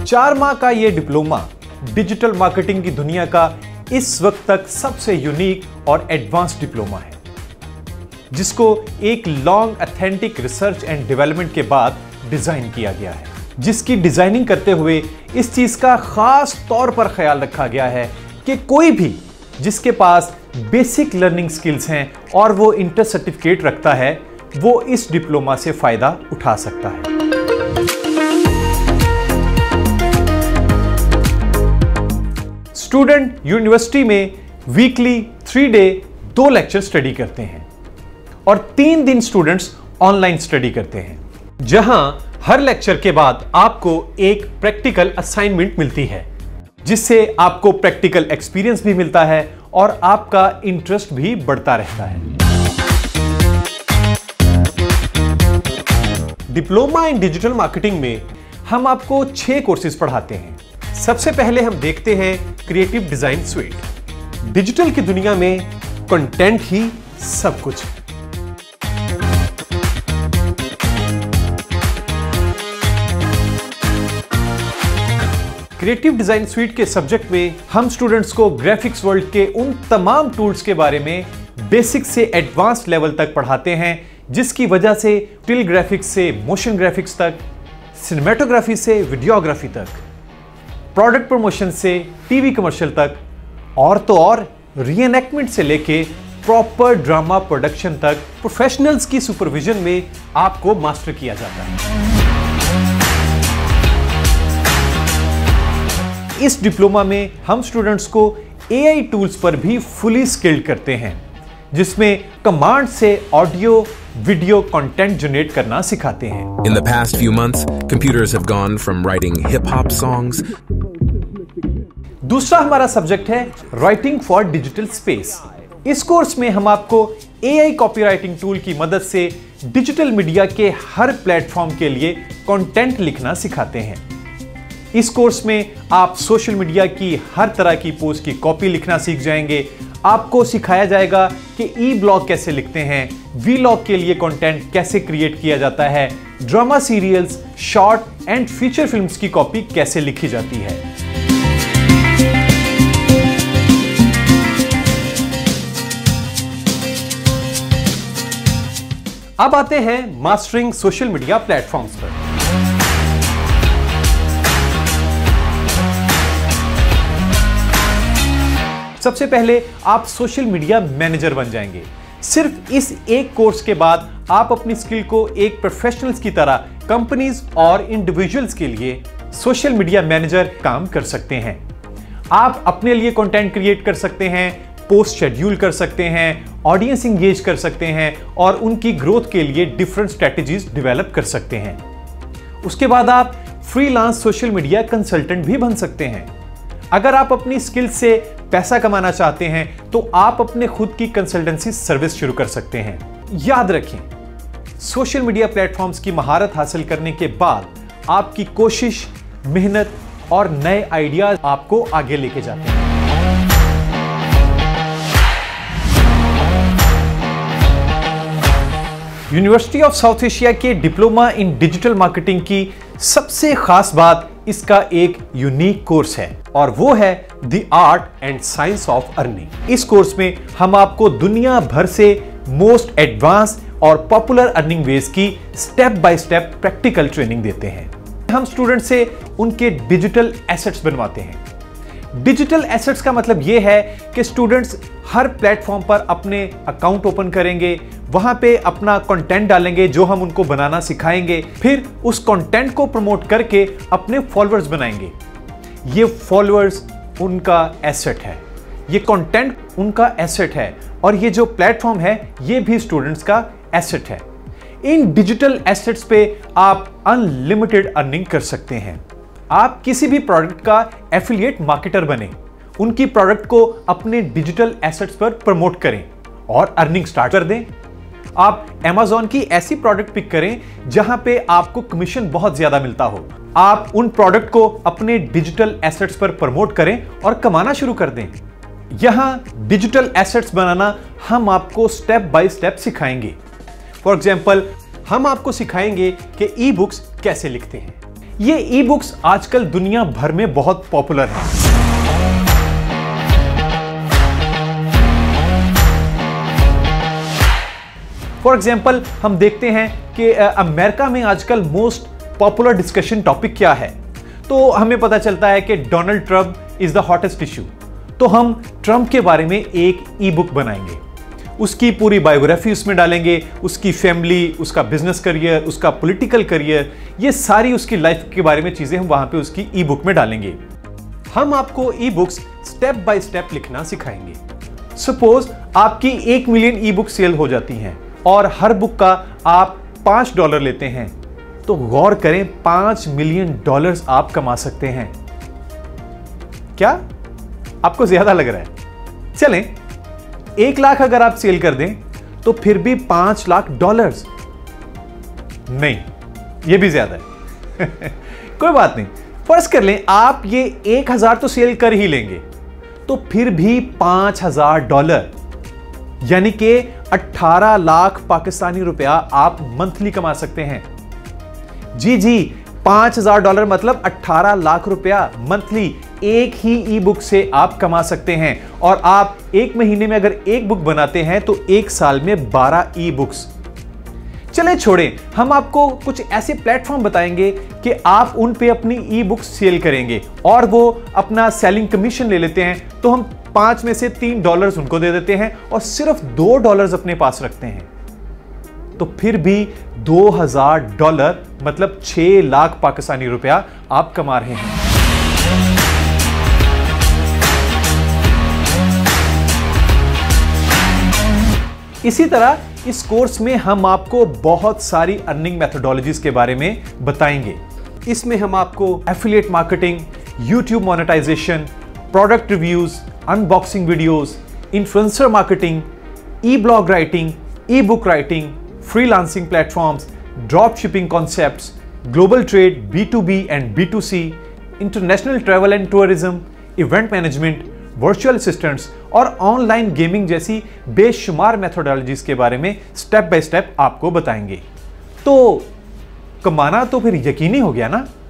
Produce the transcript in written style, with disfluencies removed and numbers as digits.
4 माह का ये डिप्लोमा डिजिटल मार्केटिंग की दुनिया का इस वक्त तक सबसे यूनिक और एडवांस डिप्लोमा है, जिसको एक long authentic research and development के बाद डिजाइन किया गया है, जिसकी डिजाइनिंग करते हुए इस चीज का खास तौर पर ख्याल रखा गया है कि कोई भी जिसके पास बेसिक लर्निंग स्किल्स हैं और वो इंटर सर्टिफिकेट रखता है, वो इस डिप्लोमा से फायदा उठा सकता है। स्टूडेंट यूनिवर्सिटी में वीकली 3 डे 2 लेक्चर स्टडी करते हैं और 3 दिन स्टूडेंट्स ऑनलाइन स्टडी करते हैं, जहां हर लेक्चर के बाद आपको एक प्रैक्टिकल असाइनमेंट मिलती है, जिससे आपको प्रैक्टिकल एक्सपीरियंस भी मिलता है और आपका इंटरेस्ट भी बढ़ता रहता है। डिप्लोमा इन डिजिटल मार्केटिंग में हम आपको 6 कोर्सेज पढ़ाते हैं। सबसे पहले हम देखते हैं क्रिएटिव डिजाइन स्वीट। डिजिटल की दुनिया में कंटेंट ही सब कुछ है। क्रिएटिव डिजाइन स्वीट के सब्जेक्ट में हम स्टूडेंट्स को ग्राफिक्स वर्ल्ड के उन तमाम टूल्स के बारे में बेसिक से एडवांस लेवल तक पढ़ाते हैं, जिसकी वजह से स्टिल ग्राफिक्स से मोशन ग्राफिक्स तक, सिनेमेटोग्राफी से वीडियोग्राफी तक, प्रोडक्ट प्रमोशन से टीवी कमर्शियल तक और तो और रीएनैक्टमेंट से लेके प्रॉपर ड्रामा प्रोडक्शन तक प्रोफेशनल्स की सुपरविजन में आपको मास्टर किया जाता है। इस डिप्लोमा में हम स्टूडेंट्स को एआई टूल्स पर भी फुली स्किल्ड करते हैं, जिसमें कमांड से ऑडियो वीडियो कंटेंट जनरेट करना सिखाते हैं। In the past few months, computers have gone from writing hip-hop songs. दूसरा हमारा सब्जेक्ट है राइटिंग फॉर डिजिटल स्पेस। इस कोर्स में हम आपको एआई कॉपीराइटिंग टूल की मदद से डिजिटल मीडिया के हर प्लेटफॉर्म के लिए कंटेंट लिखना सिखाते हैं। इस कोर्स में आप सोशल मीडिया की हर तरह की पोस्ट की कॉपी लिखना सीख जाएंगे। आपको सिखाया जाएगा कि ई ब्लॉग कैसे लिखते हैं, वीलॉग के लिए कंटेंट कैसे क्रिएट किया जाता है, drama serials, short and feature films की कॉपी कैसे लिखी जाती है। अब आते हैं मास्टरिंग सोशल मीडिया प्लेटफॉर्म्स पर। सबसे पहले आप सोशल मीडिया मैनेजर बन जाएंगे। सिर्फ इस एक कोर्स के बाद आप अपनी स्किल को एक प्रोफेशनल्स की तरह कंपनीज और इंडिविजुअल्स के लिए सोशल मीडिया मैनेजर काम कर सकते हैं। आप अपने लिए कंटेंट क्रिएट कर सकते हैं, पोस्ट शेड्यूल कर सकते हैं, ऑडियंस इंगेज कर सकते हैं और उनकी ग्रोथ के लिए डिफरेंट स्ट्रेटजीज डेवलप कर सकते हैं। उसके बाद आप फ्रीलांस सोशल मीडिया कंसल्टेंट भी बन सकते हैं। अगर आप अपनी स्किल से पैसा कमाना चाहते हैं तो आप अपने खुद की कंसल्टेंसी सर्विस शुरू कर सकते हैं। याद रखें, सोशल मीडिया प्लेटफॉर्म्स की महारत हासिल करने के बाद आपकी कोशिश, मेहनत और नए आइडियाज आपको आगे लेके जाते हैं। यूनिवर्सिटी ऑफ साउथ एशिया के डिप्लोमा इन डिजिटल मार्केटिंग की सबसे खास बात इसका एक यूनिक कोर्स है और वो है the art and science of earning. इस कोर्स में हम आपको दुनिया भर से मोस्ट एडवांस और पॉपुलर अर्निंग वेज की step by step practical training देते हैं। हम स्टूडेंट से उनके डिजिटल एसेट्स बनवाते हैं। डिजिटल एसेट्स का मतलब यह है कि स्टूडेंट्स हर प्लेटफॉर्म पर अपने अकाउंट ओपन करेंगे, वहां पे अपना कंटेंट डालेंगे जो हम उनको बनाना सिखाएंगे, फिर उस कंटेंट को प्रमोट करके अपने फॉलोअर्स बनाएंगे। ये फॉलोअर्स उनका एसेट है, ये कंटेंट उनका एसेट है और ये जो प्लेटफॉर्म है ये भी स्टूडेंट्स का एसेट है। इन डिजिटल एसेट्स पे आप अनलिमिटेड अर्निंग कर सकते हैं। आप किसी भी प्रोडक्ट का एफिलिएट मार्केटर बने, उनकी प्रोडक्ट को अपने डिजिटल एसेट्स पर प्रमोट करें और अर्निंग स्टार्ट कर दें। आप Amazon की ऐसी प्रोडक्ट पिक करें जहां पे आपको कमीशन बहुत ज्यादा मिलता हो। आप उन प्रोडक्ट को अपने डिजिटल एसेट्स पर प्रमोट करें और कमाना शुरू कर दें। यहां डिजिटल एसेट्स बनाना हम आपको स्टेप बाय स्टेप सिखाएंगे। फॉर एग्जाम्पल, हम आपको सिखाएंगे कि ई बुक्स कैसे लिखते हैं, ये ई बुक्स आजकल दुनिया भर में बहुत पॉपुलर हैं। फॉर एग्जाम्पल हम देखते हैं कि अमेरिका में आजकल मोस्ट पॉपुलर डिस्कशन टॉपिक क्या है। तो हमें पता चलता है कि Donald Trump is the hottest issue. तो हम ट्रंप के बारे में एक ई बुक बनाएंगे, उसकी पूरी बायोग्राफी उसमें डालेंगे, उसकी फैमिली, उसका बिजनेस करियर, उसका पॉलिटिकल करियर, ये सारी उसकी लाइफ के बारे में चीजें हम वहां पे उसकी ई बुक में डालेंगे। हम आपको e books step by step लिखना सिखाएंगे। सपोज आपकी 1 मिलियन ई बुक सेल हो जाती हैं और हर बुक का आप $5 लेते हैं, तो गौर करें $5 मिलियन आप कमा सकते हैं। क्या आपको ज्यादा लग रहा है? चलें 1 लाख अगर आप सेल कर दें तो फिर भी $5 लाख। नहीं, ये भी ज्यादा है। कोई बात नहीं, फर्ज कर लें आप ये 1000 तो सेल कर ही लेंगे, तो फिर भी $5000 यानी कि 18 लाख पाकिस्तानी रुपया आप मंथली कमा सकते हैं। जी, $5000 मतलब 18 लाख रुपया मंथली एक ही ई बुक से आप कमा सकते हैं। और आप 1 महीने में अगर एक बुक बनाते हैं तो 1 साल में 12 ई बुक्स। चलें छोड़ें, हम आपको कुछ ऐसे प्लेटफॉर्म बताएंगे कि आप उन पे अपनी ई बुक्स सेल करेंगे और वो अपना सेलिंग कमीशन ले लेते हैं। तो हम 5 में से $3 उनको दे देते हैं और सिर्फ $2 अपने पास रखते हैं, तो फिर भी $2000 मतलब 6 लाख पाकिस्तानी रुपया आप कमा रहे हैं। इसी तरह इस कोर्स में हम आपको बहुत सारी अर्निंग मेथोडोलॉजीज के बारे में बताएंगे। इसमें हम आपको affiliate marketing, YouTube monetisation, product reviews, unboxing videos, influencer marketing, e blog writing, e book writing, freelancing platforms, drop shipping concepts, global trade, B2B and B2C, international travel and tourism, event management, virtual assistants और online gaming जैसी बेशुमार methodologies के बारे में step by step आपको बताएंगे। तो कमाना तो फिर यकीनी हो गया ना।